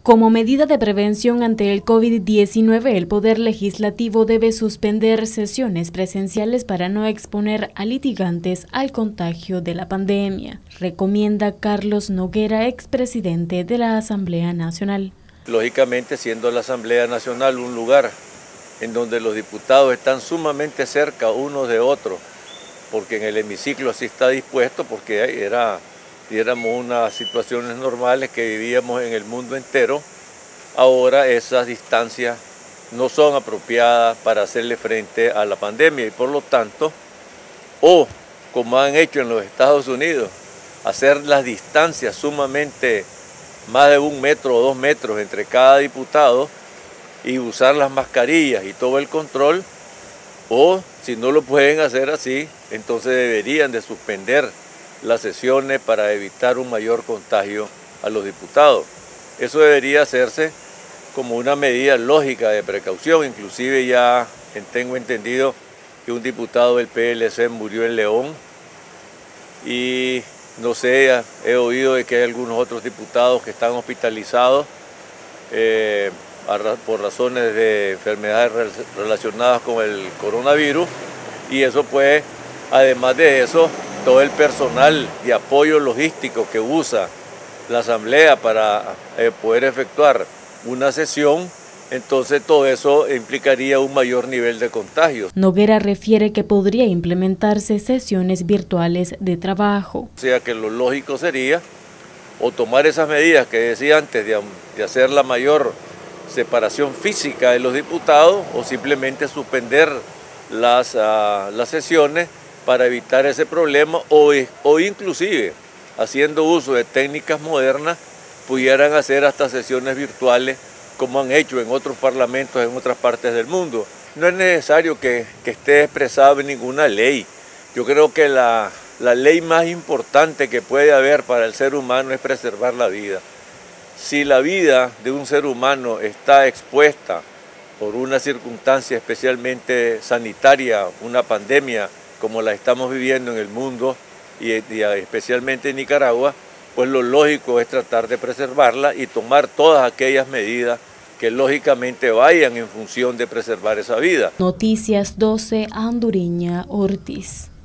Como medida de prevención ante el COVID-19, el Poder Legislativo debe suspender sesiones presenciales para no exponer a litigantes al contagio de la pandemia, recomienda Carlos Noguera, expresidente de la Asamblea Nacional. Lógicamente, siendo la Asamblea Nacional un lugar en donde los diputados están sumamente cerca unos de otros, porque en el hemiciclo así está dispuesto, porque éramos unas situaciones normales que vivíamos en el mundo entero. Ahora esas distancias no son apropiadas para hacerle frente a la pandemia y por lo tanto, como han hecho en los Estados Unidos, hacer las distancias sumamente más de 1 metro o 2 metros entre cada diputado y usar las mascarillas y todo el control, o si no lo pueden hacer así, entonces deberían de suspender las sesiones para evitar un mayor contagio a los diputados. Eso debería hacerse como una medida lógica de precaución. Inclusive ya tengo entendido que un diputado del PLC murió en León y no sé, he oído de que hay algunos otros diputados que están hospitalizados por razones de enfermedades relacionadas con el coronavirus, y eso pues, además de eso, todo el personal de apoyo logístico que usa la Asamblea para poder efectuar una sesión, entonces todo eso implicaría un mayor nivel de contagio. Noguera refiere que podría implementarse sesiones virtuales de trabajo. O sea que lo lógico sería o tomar esas medidas que decía antes de hacer la mayor separación física de los diputados, o simplemente suspender las sesiones para evitar ese problema, o inclusive haciendo uso de técnicas modernas pudieran hacer hasta sesiones virtuales como han hecho en otros parlamentos en otras partes del mundo. No es necesario que esté expresado en ninguna ley. Yo creo que la ley más importante que puede haber para el ser humano es preservar la vida. Si la vida de un ser humano está expuesta por una circunstancia especialmente sanitaria, una pandemia como la estamos viviendo en el mundo y especialmente en Nicaragua, pues lo lógico es tratar de preservarla y tomar todas aquellas medidas que lógicamente vayan en función de preservar esa vida. Noticias 12, Anduriña Ortiz.